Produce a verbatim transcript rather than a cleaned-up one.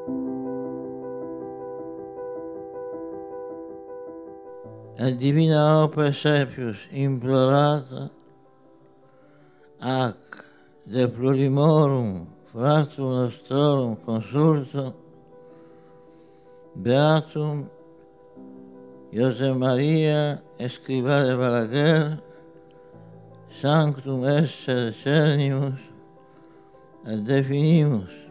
Et divina opera sepius implorata ac de plurimorum fratum nostrorum consulto beatum Josemaria Escrivá de Balaguer sanctum esse discernimus et definimus